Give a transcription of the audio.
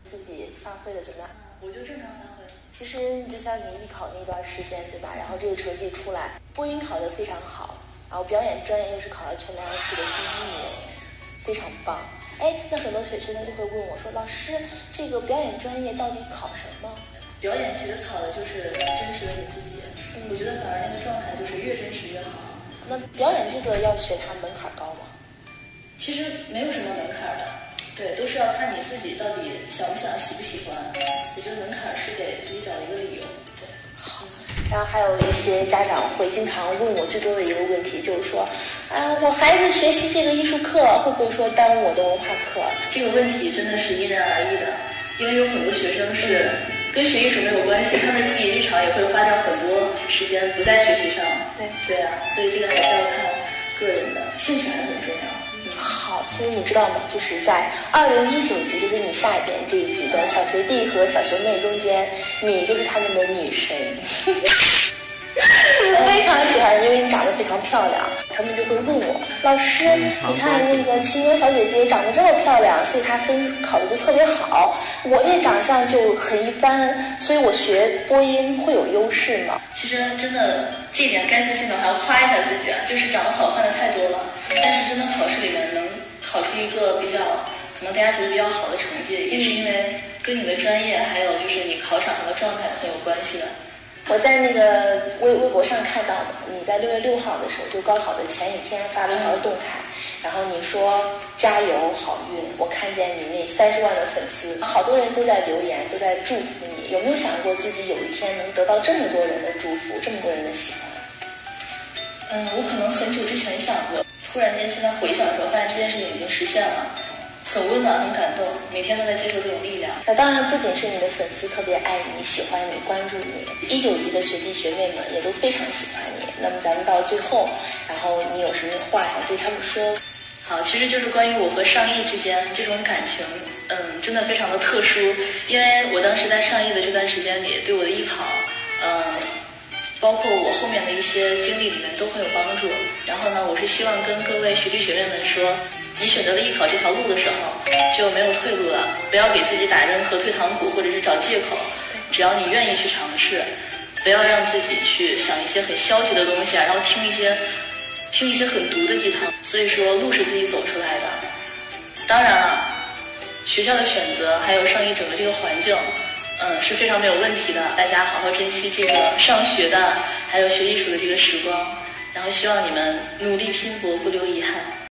自己发挥的怎么样？ 我就正常发挥。 其实你就像你艺考那段时间，对吧？然后这个成绩出来，播音考得非常好，然后表演专业又是考了全南市的第1名，非常棒。哎，那很多学生就会问我说：“老师，这个表演专业到底考什么？” 表演其实考的就是真实的你自己。我觉得反而那个状态就是越真实越好。 那表演这个要学它门槛高吗？ 其实没有什么门槛的，对，都是要看你自己到底想不想、喜不喜欢。我觉得门槛是给自己找一个理由。对， 好。然后还有一些家长会经常问我最多的一个问题，就是说，我孩子学习这个艺术课会不会说耽误我的文化课？ 这个问题真的是因人而异的，因为有很多学生是跟学艺术没有关系，他们自己日常也会花掉很多时间不在学习上。对啊，所以这个还是要看个人的兴趣，还是很重要。 好，其实你知道吗？就是在2019级，就是你下一遍这一级的小学弟和小学妹中间，你就是他们的女神。我非常喜欢，因为你长得非常漂亮，他们就会问我，老师，你看那个秦牛小姐姐长得这么漂亮，所以她分考的就特别好，我这长相就很一般，所以我学播音会有优势吗？ 其实真的这一点该自信的还要夸一下自己啊，就是长得好看的太多了，但是真的考试里面能考出一个比较可能大家觉得比较好的成绩，也是因为跟你的专业还有就是你考场上的状态很有关系的。 我在那个微博上看到你在6月6号的时候，就高考的前一天发了一条动态，然后你说加油好运，我看见你那30万的粉丝，好多人都在留言，都在祝福你，有没有想过自己有一天能得到这么多人的祝福，这么多人的喜欢？ 我可能很久之前想过，突然间现在回想的时候，发现这件事情已经实现了。很温暖，很感动，每天都在接受这种力量。 那当然，不仅是你的粉丝特别爱你、喜欢你、关注你，19级的学弟学妹们也都非常喜欢你。那么咱们到最后，然后你有什么话想对他们说？ 好，其实就是关于我和上艺之间这种感情，真的非常的特殊，因为我当时在上艺的这段时间里，对我的艺考，包括我后面的一些经历里面都很有帮助。然后呢，我是希望跟各位学弟学妹们说，你选择了艺考这条路的时候，就没有退路了。不要给自己打任何退堂鼓，或者是找借口。只要你愿意去尝试，不要让自己去想一些很消极的东西啊，然后听一些很毒的鸡汤。所以说，路是自己走出来的。当然了，学校的选择还有上艺整个这个环境，是非常没有问题的。大家好好珍惜这个上学的，还有学艺术的这个时光。然后希望你们努力拼搏，不留遗憾。